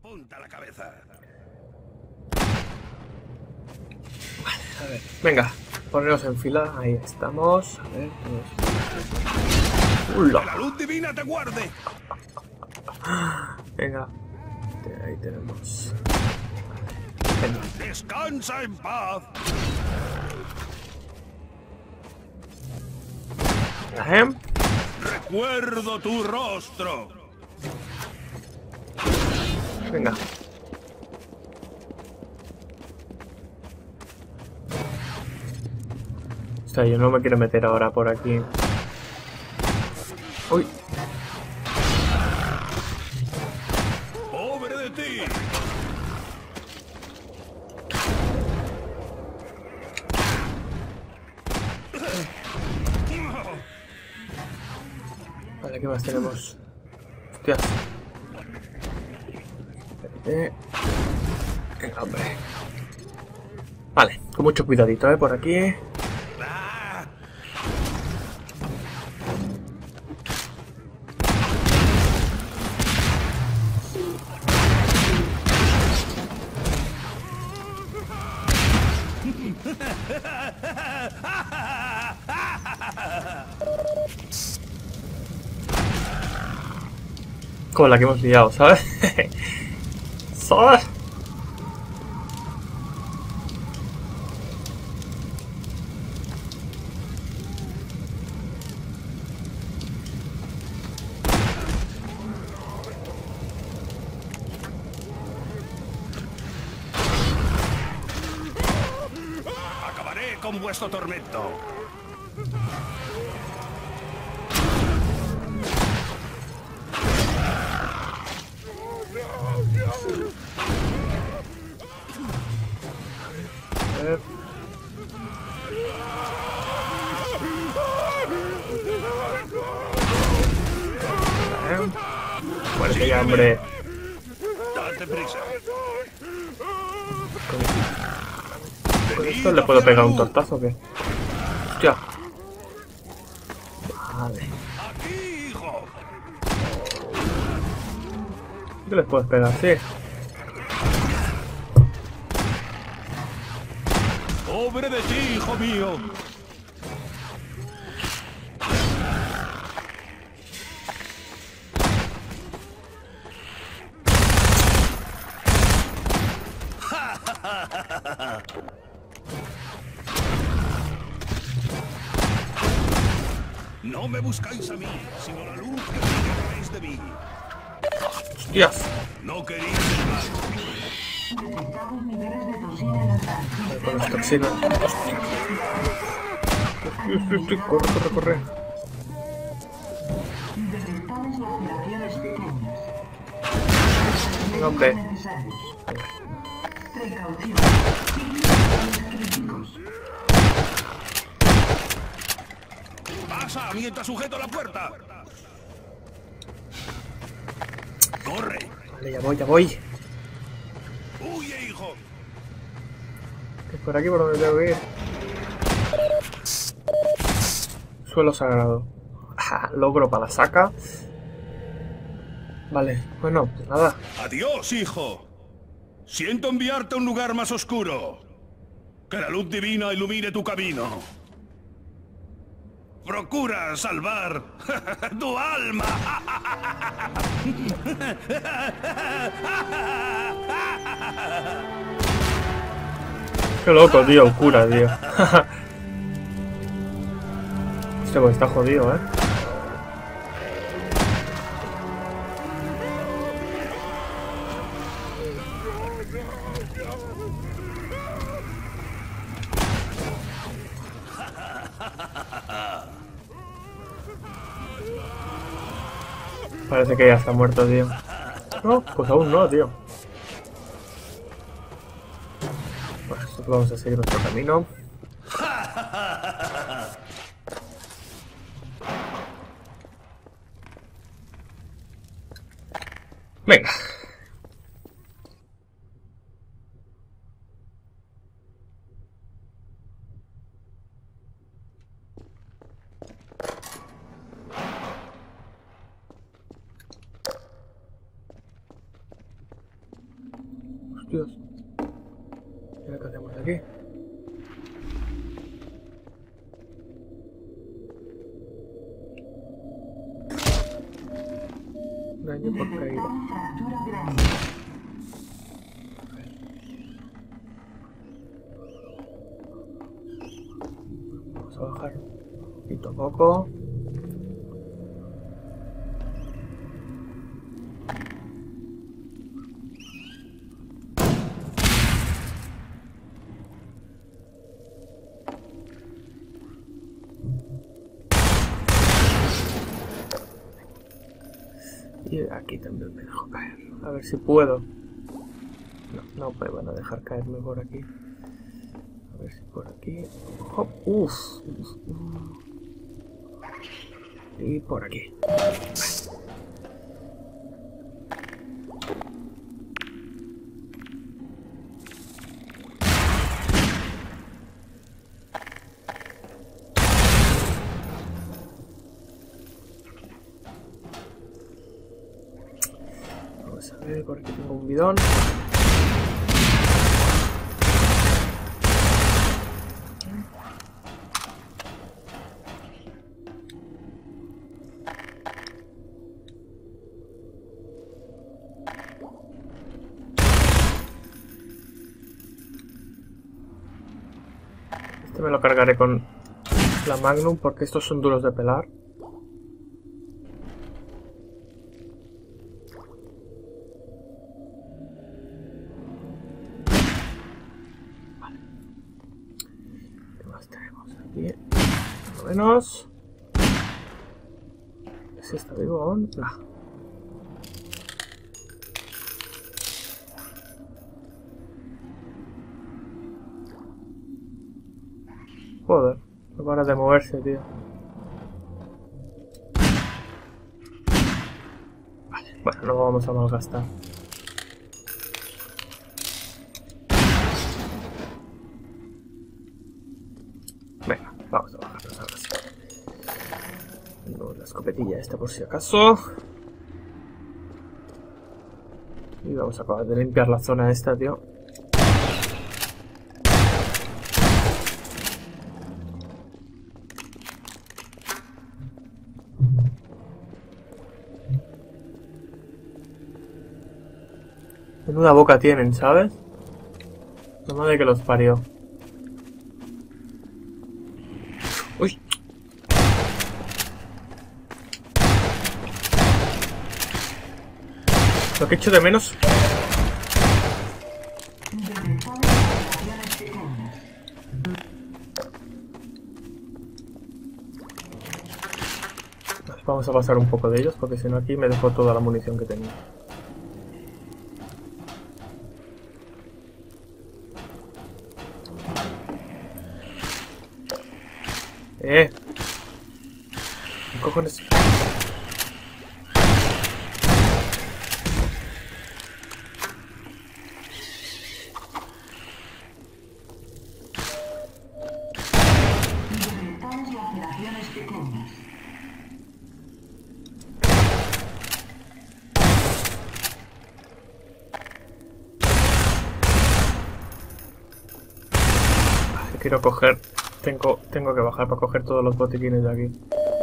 Apunta la cabeza. A ver, venga, poneros en fila, ahí estamos. A ver, ¡Que ¡Ula! la luz divina te guarde! Venga, ahí tenemos. Venga. ¡Descansa en paz! ¡Recuerdo tu rostro! Venga. O sea, yo no me quiero meter ahora por aquí. Uy. ¡Pobre de ti! Vale, ¿qué más tenemos? Hostias. Espérate. Venga, hombre. Vale, con mucho cuidadito, por aquí. ¡Ah! Con la que hemos liado, ¿sabes? ¿Sabes? Acabaré con vuestro tormento. A ver. Muerte ya, hombre. Date prisa. ¿Con esto le puedo pegar un tortazo o qué? Hostia. Vale. Aquí, hijo. ¿Qué les puedes pegar? Sí. Pobre de ti, hijo mío. No me buscáis a mí, sino la luz que tenéis de mí. Hostias. No queréis el mal. Detectados niveles de toxina en la sangre. Con las toxinas. Hostia. Corre, corre, corre. Detectadas laceraciones pequeñas. Venga, hombre. Necesarios. Precaución. Críticos. Pasa mientras sujeto la puerta. Corre. Vale, ya voy, ya voy. Huye, hijo. Es por aquí por donde tengo que ir. Suelo sagrado. Ah, logro para la saca. Vale, bueno, pues nada. Adiós, hijo. Siento enviarte a un lugar más oscuro. Que la luz divina ilumine tu camino. Procura salvar tu alma. Qué loco, tío, el cura, tío. Este pues está jodido, Parece que ya está muerto, tío. No, pues aún no, tío. Bueno, nosotros vamos a seguir nuestro camino. Venga. Dios. ¿Y qué hacemos aquí? Daño por caída. Fractura grande. Vamos a bajar poquito a poco. Y aquí también me dejo caer. A ver si puedo. No, no me van a dejar caerme por aquí. A ver si por aquí. Hop. Uf. Y por aquí. Vamos a ver, por aquí tengo un bidón. Este me lo cargaré con la Magnum porque estos son duros de pelar. Vale. ¿Qué más tenemos aquí? Por lo menos. ¿Si está vivo aún? No. Joder, no para de moverse, tío. Vale, bueno, no vamos a malgastar. Venga, vamos a bajarnos ahora sí. Tengo la escopetilla esta por si acaso. Y vamos a acabar de limpiar la zona esta, tío. Menuda boca tienen, ¿sabes? La madre que los parió. ¡Uy! Lo que echo de menos... Vamos a pasar un poco de ellos porque si no aquí me dejo toda la munición que tenía. ¿Qué cojones? Detectadas laceraciones pequeñas. Quiero coger... Tengo que bajar para coger todos los botiquines de aquí.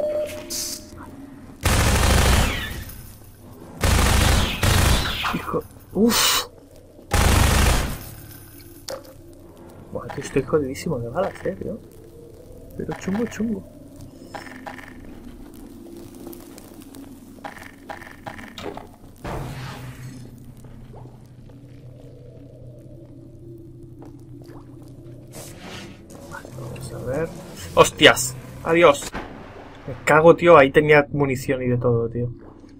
Hijo... Uff. Buah, tío, estoy jodidísimo de balas, tío. Pero chungo, chungo. Vale, vamos a ver. ¡Hostias! ¡Adiós! Me cago, tío. Ahí tenía munición y de todo, tío.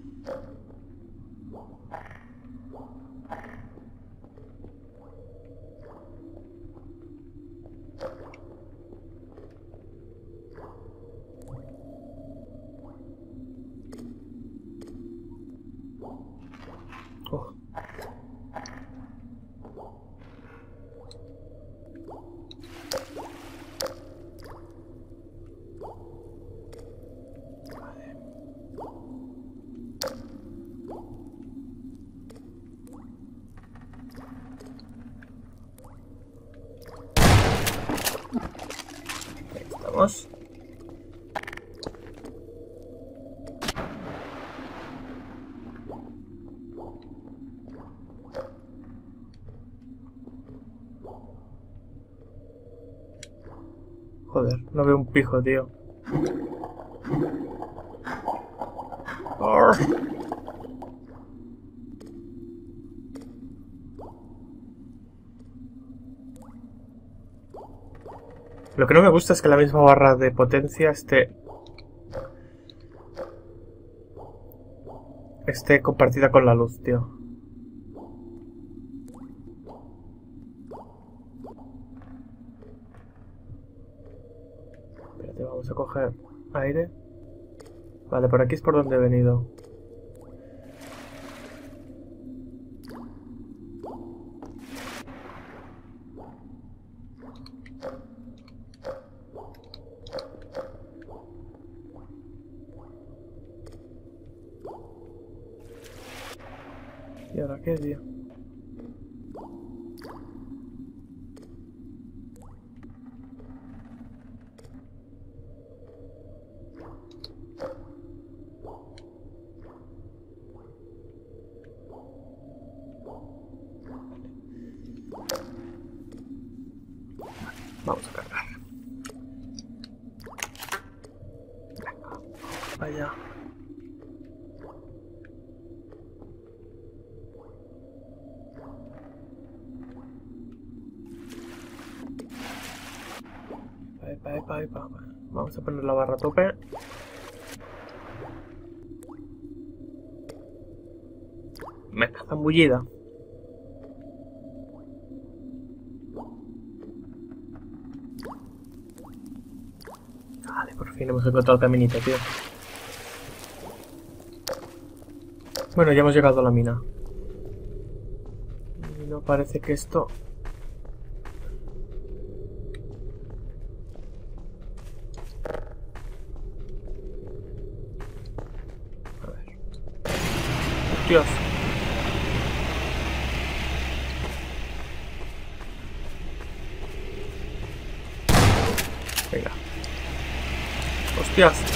Oh. Vamos. Joder, no veo un pijo, tío. Arr. Lo que no me gusta es que la misma barra de potencia esté compartida con la luz, tío. Espérate, vamos a coger aire. Vale, por aquí es por donde he venido. ¿Y ahora qué, tío? Vamos a cargar. Venga, vaya. Vamos a poner la barra a tope. Venga, zambullida. Vale, por fin hemos encontrado el caminito, tío. Bueno, ya hemos llegado a la mina. Y no parece que esto... Dios. Venga. Hostias.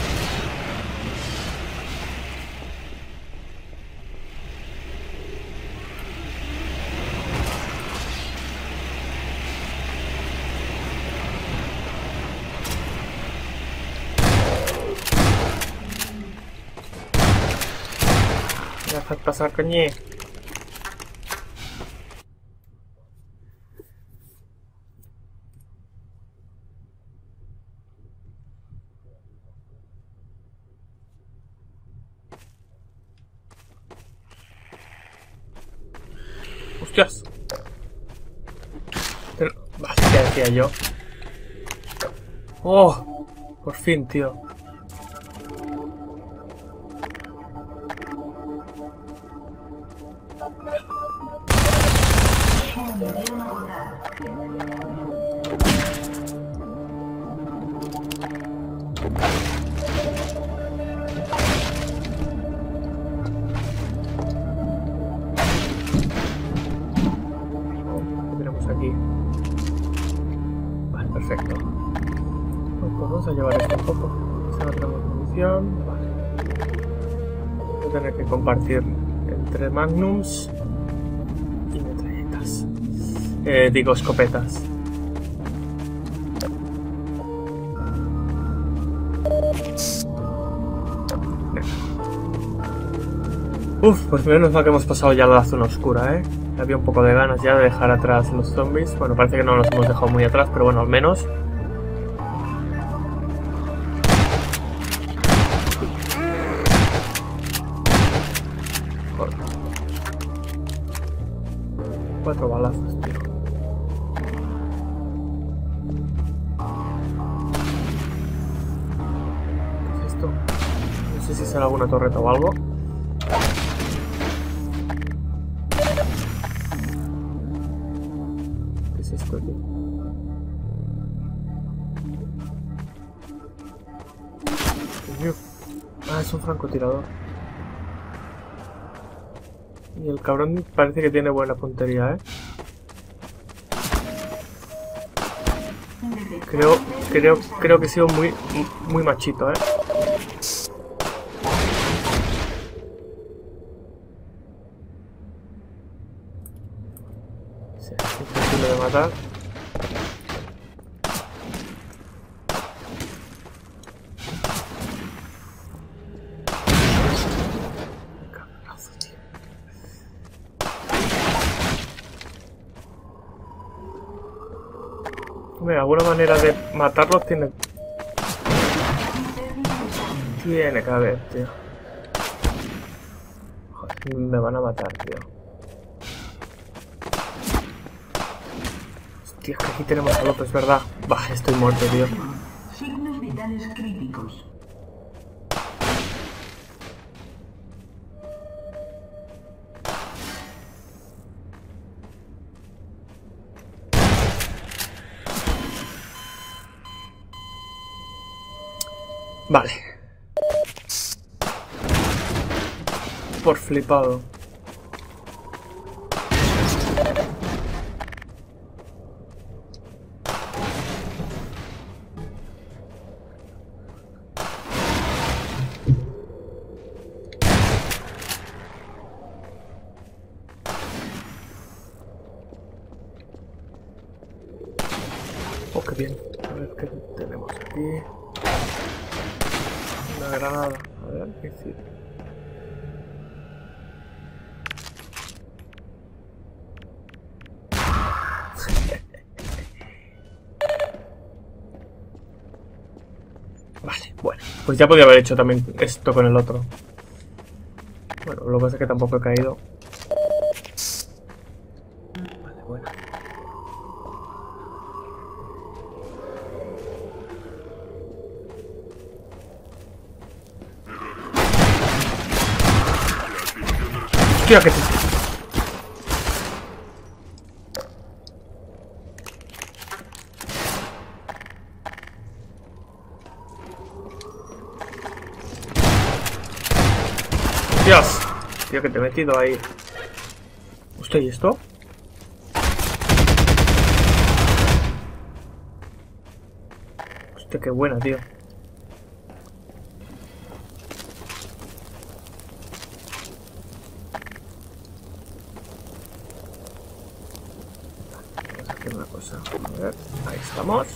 Dejad pasar, coñe. Hostias. ¿Qué decía yo? Oh, por fin, tío. Perfecto. Pues vamos a llevar esto un poco. Si no tenemos munición, vale. Voy a tener que compartir entre magnums y metralletas. Digo, escopetas. Uf, pues menos mal que hemos pasado ya la zona oscura, Había un poco de ganas ya de dejar atrás los zombies. Bueno, parece que no los hemos dejado muy atrás, pero bueno, al menos. Joder. 4 balazos, tío. ¿Qué es esto? No sé si será alguna torreta o algo. Ah, es un francotirador. Y el cabrón parece que tiene buena puntería, Creo que he sido muy machito, ¿eh? Sí, es imposible de matar. Cabrazo, tío. Hombre, alguna manera de matarlos tiene que haber, tío. Joder, me van a matar, tío. Hostia, es que aquí tenemos a López, ¿verdad? Bah, estoy muerto, tío. Signos vitales críticos. Vale. Por flipado. Oh, qué bien. A ver qué tenemos aquí. Una granada. A ver qué sirve. Vale, bueno. Pues ya podía haber hecho también esto con el otro. Bueno, lo que pasa es que tampoco he caído. Vale, bueno. Hostia, que Dios, tío, que te he metido ahí. Hostia, ¿y esto? Hostia, qué buena, tío. Vamos a hacer una cosa. A ver, ahí estamos.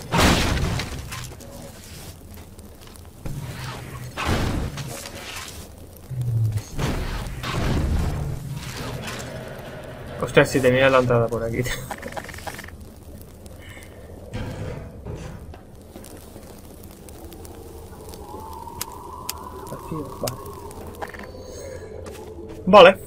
Ostras, si tenía la entrada por aquí. Vacío, vale. Vale.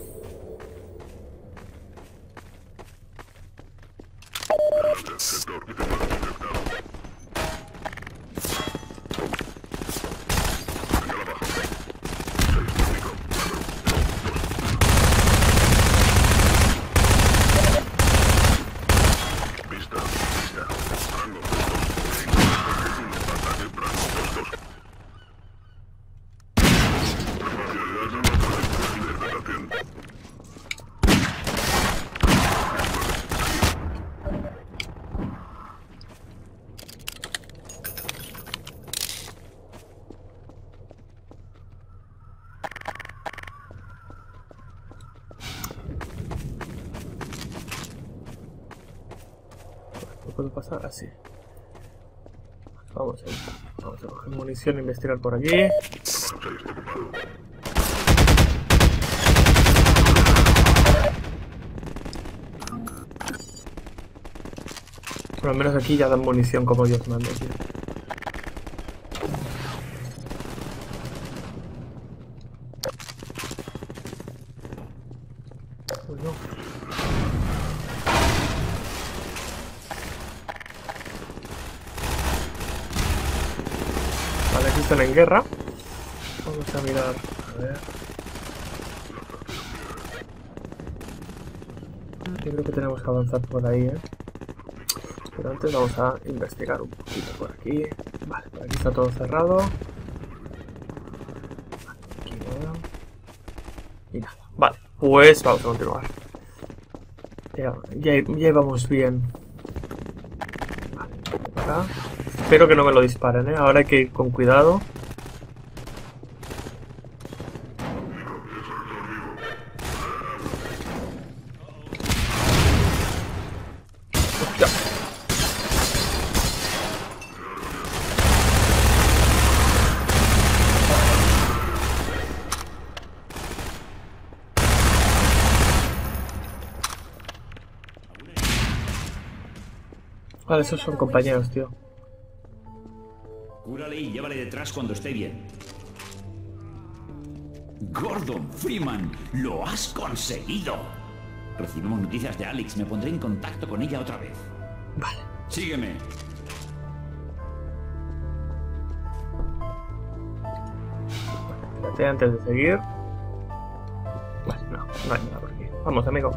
¿Puedo pasar? Así. Vamos a coger munición e investigar por aquí. Por lo menos aquí ya dan munición como Dios manda, tío. Bueno. Vale, aquí están en guerra. Vamos a mirar. A ver. Yo creo que tenemos que avanzar por ahí, ¿eh? Pero antes vamos a investigar un poquito por aquí. Vale, por aquí está todo cerrado. Vale, aquí nada. Y nada. Vale, pues vamos a continuar. Ya íbamos bien. Vale, acá. Espero que no me lo disparen, ¿eh? Ahora hay que ir con cuidado. Hostia. Vale, esos son compañeros, tío. Cúrale y llévale detrás cuando esté bien. Gordon Freeman, lo has conseguido. Recibimos noticias de Alex. Me pondré en contacto con ella otra vez. Vale. Sígueme. Espérate antes de seguir. Vale, no hay nada por aquí. Vamos, amigo.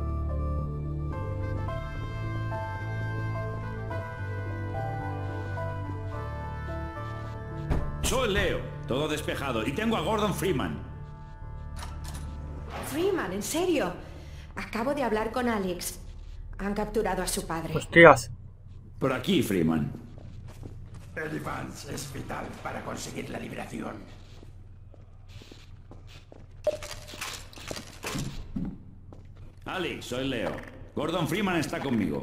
Soy Leo, todo despejado. Y tengo a Gordon Freeman. Freeman, ¿en serio? Acabo de hablar con Alex. Han capturado a su padre. Hostias. Por aquí, Freeman. El Vance es vital para conseguir la liberación. Alex, soy Leo. Gordon Freeman está conmigo.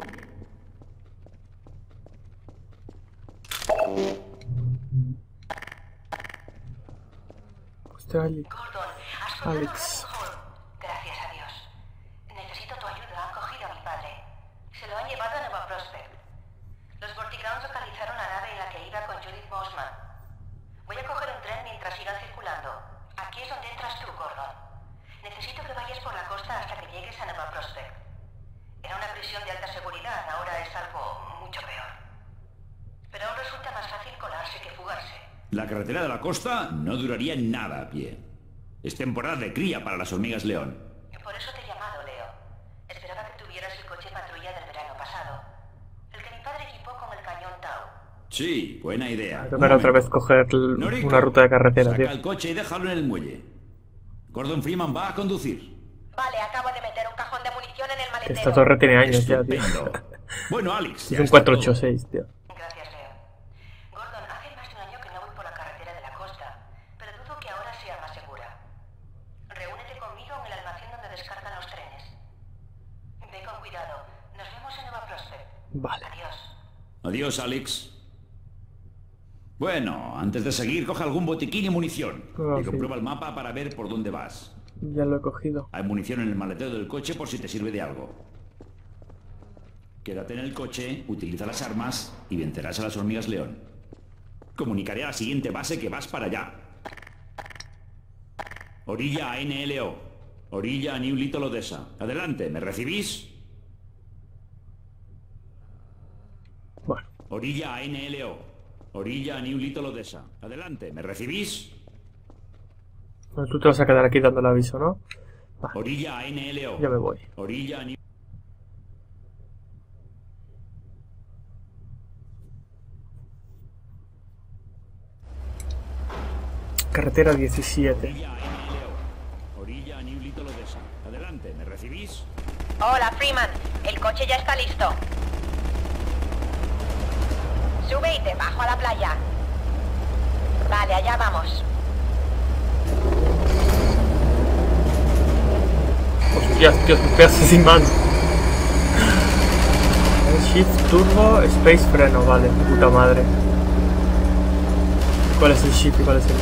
Hostia, Alex. Gordon, has contado Alex. con Hall. Gracias a Dios. Necesito tu ayuda. Han cogido a mi padre. Se lo han llevado a Nueva Prospect. Los Vortigaunts localizaron la nave en la que iba con Judith Boseman. Voy a coger un tren mientras sigan circulando. Aquí es donde entras tú, Gordon. Necesito que vayas por la costa hasta que llegues a Nueva Prospect. Era una prisión de alta seguridad, ahora es algo mucho peor. Pero aún resulta más fácil colarse que fugarse. La carretera de la costa no duraría nada a pie. Es temporada de cría para las hormigas león. Por eso te he llamado, Leo. Esperaba que tuvieras el coche patrulla del verano pasado. El que mi padre equipó con el cañón Tau. Sí, buena idea. Tocará otra vez coger Noriko, una ruta de carretera, saca tío. el coche y déjalo en el muelle. Gordon Freeman va a conducir. Vale, acabo de meter un cajón de munición en el maletero. Esta torre tiene años ya, tío. Estupendo. Bueno, Alex, Es ya un está todo. 486, tío. Gracias, Leo. Gordon, hace más de un año que no voy por la carretera de la costa, pero dudo que ahora sea más segura. Reúnete conmigo en el almacén donde descargan los trenes. Ve con cuidado. Nos vemos en Nueva Prospect. Vale. Adiós. Adiós, Alex. Bueno, antes de seguir, coge algún botiquín y munición. Ah, y sí. comprueba el mapa para ver por dónde vas. Ya lo he cogido. Hay munición en el maletero del coche por si te sirve de algo. Quédate en el coche, utiliza las armas y vencerás a las hormigas león. Comunicaré a la siguiente base que vas para allá. Orilla a NLO. Orilla a New Little Odessa. Adelante, ¿me recibís? Bueno, Orilla a NLO. Orilla a New Little Odessa. Adelante, ¿me recibís? bueno, tú te vas a quedar aquí dando el aviso, ¿no? Orilla a NLO. Ya me voy. Orilla a New... Carretera 17. Orilla a NLO. Orilla a New Little Odessa. Adelante, ¿me recibís? Hola, Freeman. El coche ya está listo. Sube y te bajo a la playa. Vale, allá vamos. Hostias, tío, me pegas sin mano. Shift Turbo, Space Freno, vale, puta madre. ¿Cuál es el Shift y cuál es el...?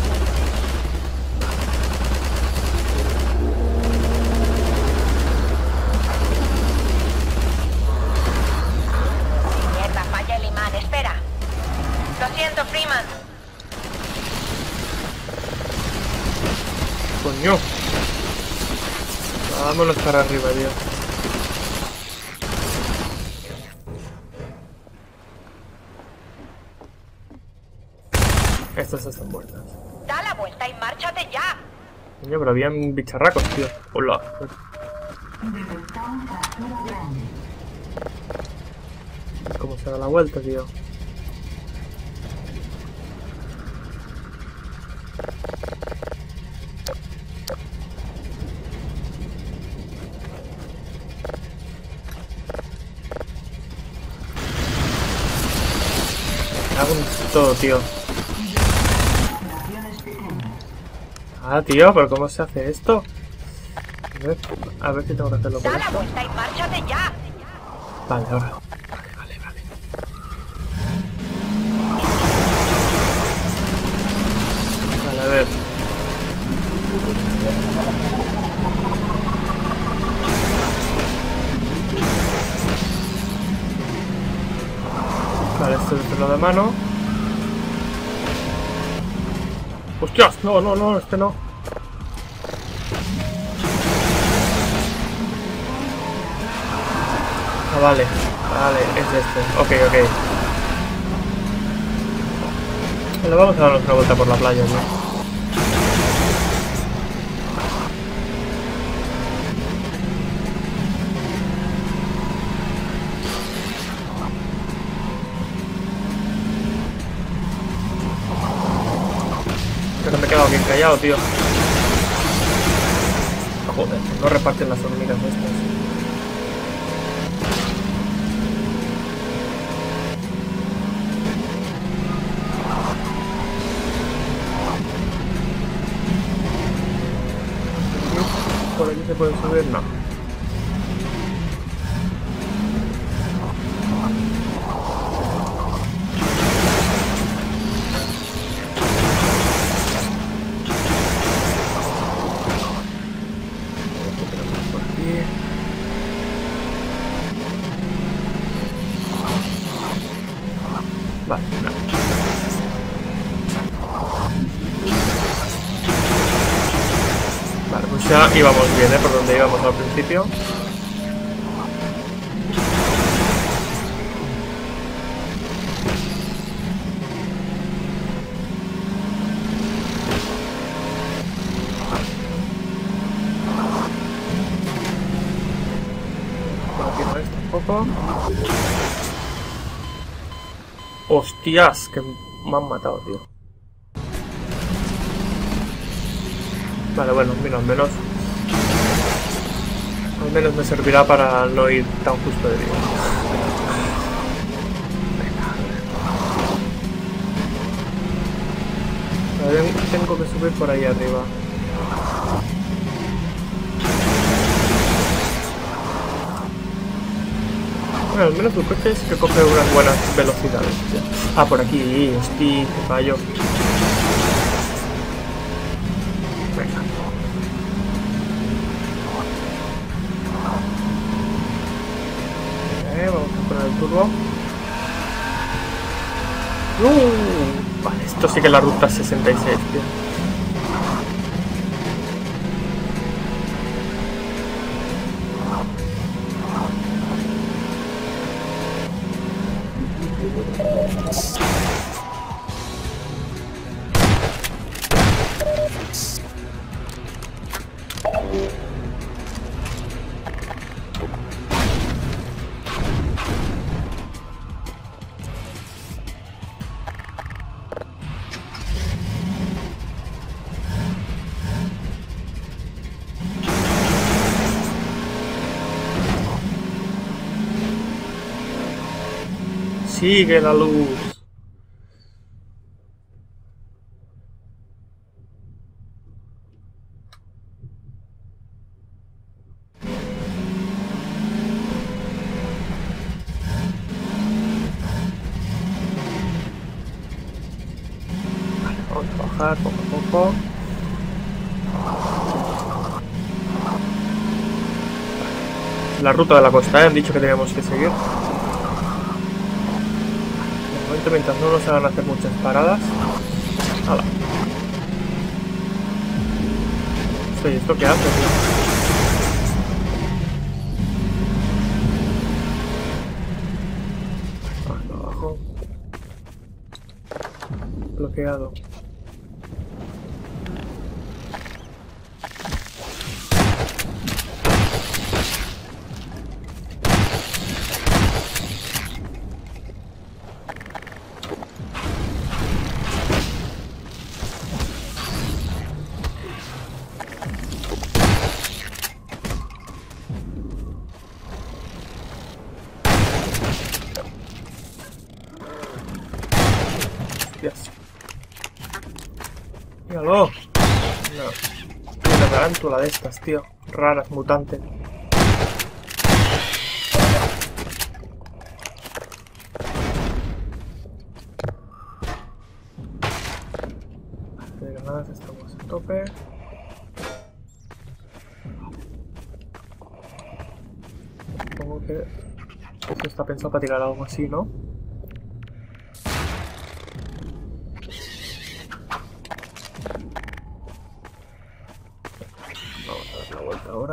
Mierda, falla el imán. Espera. Lo siento, Freeman. Coño. Vámonos para arriba, tío. Estas están muertas. Da la vuelta y márchate ya. Coño, pero habían bicharracos, tío. Hola. Detectamos fractura grande. ¿Cómo se da la vuelta, tío? todo, tío. Ah, tío, pero ¿cómo se hace esto? A ver si tengo que hacerlo con ¡Da la esto. vuelta y márchate ya! Vale, ahora. Vale. Vale, a ver. Vale, esto es el freno de mano. ¡Hostias! No, este no. Ah, vale, es este. Ok. Bueno, vamos a darnos una vuelta por la playa, ¿no? Pero me he quedado bien callado, tío. Joder, no reparten las hormigas estas. ¿Por aquí se puede subir? No. Por aquí. Vale, no. Vale, pues ya íbamos bien, por donde íbamos al principio. Por aquí no es tampoco. Hostias, que me han matado, tío. Vale, bueno, mira, al menos me servirá para no ir tan justo de vida. Vale, tengo que subir por ahí arriba. Bueno, al menos el coche es que coge unas buenas velocidades. Ah, por aquí, hostia, que fallo. Venga. Vamos a poner el turbo. Vale, esto sí que es la ruta 66, tío. Sigue la luz. Vale, vamos a bajar poco a poco. La ruta de la costa, han dicho que teníamos que seguir. Mientras no nos hagan hacer muchas paradas. ¡Hala! ¿Esto qué hace, tío? Abajo. Bloqueado. Hostias. Míralo. No. Una tarántula de estas, tío. Raras, mutantes. De granadas estamos a tope. Supongo que esto está pensado para tirar algo así, ¿no? Vamos a dar la vuelta ahora.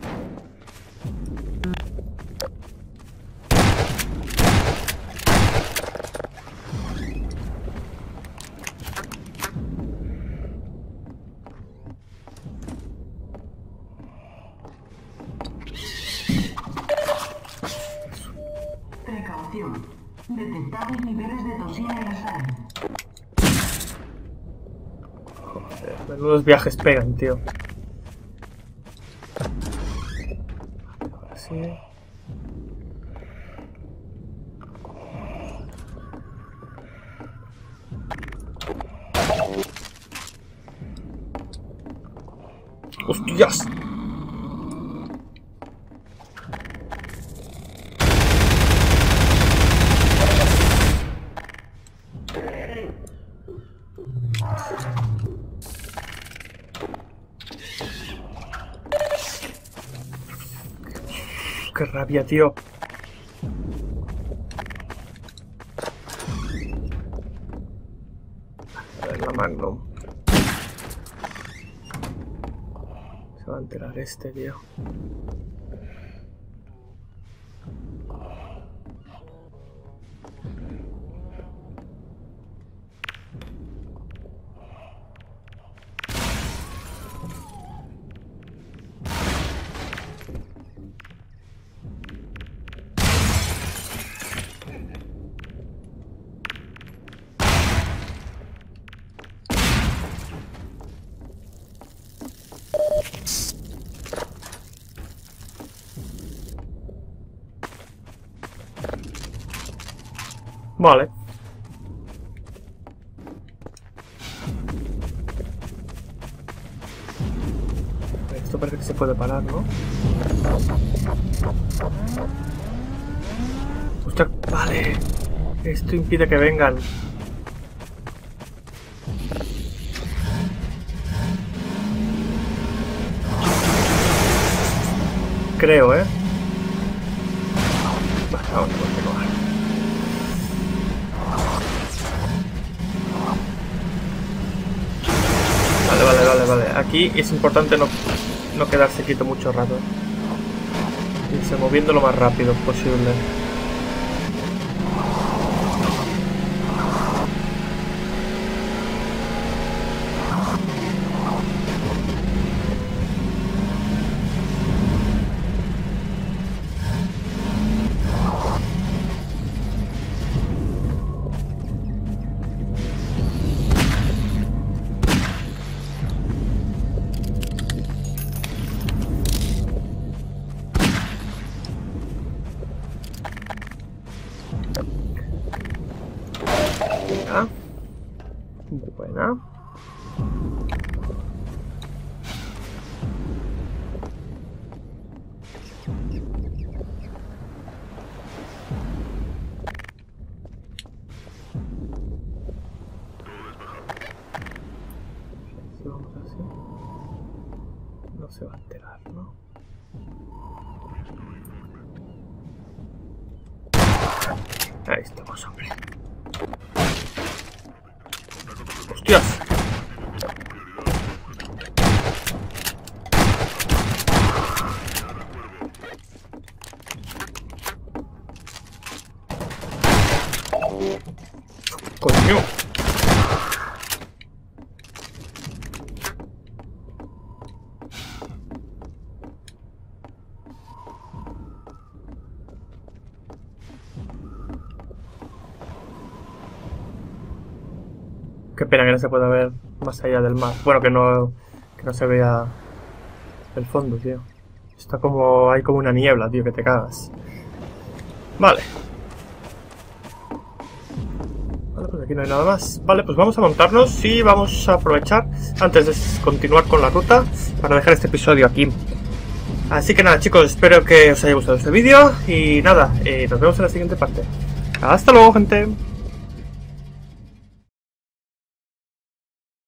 Precaución. Detectados niveles de toxina en la sangre. Joder, menudos viajes pegan, tío. Ahora sí. ¡Hostias! ¡Qué rabia, tío! A ver, la Magnum. Se va a enterar este, tío. Vale. Esto parece que se puede parar, ¿no? ¡Ostras! Vale. Esto impide que vengan. Creo, ¿eh? Vale, vamos a continuar. Vale. Aquí es importante no quedarse quieto mucho rato. Irse moviendo lo más rápido posible. Buena. Si vamos así, no se va a enterar, ¿no? Ahí estamos, hombre. ¡Hostias! ¡Coño! Qué pena que no se pueda ver más allá del mar. Bueno, que no se vea el fondo, tío. Está como... hay como una niebla, tío, que te cagas. Vale. Vale, pues aquí no hay nada más. Vale, pues vamos a montarnos y vamos a aprovechar antes de continuar con la ruta para dejar este episodio aquí. Así que nada, chicos, espero que os haya gustado este vídeo y nada, nos vemos en la siguiente parte. Hasta luego, gente.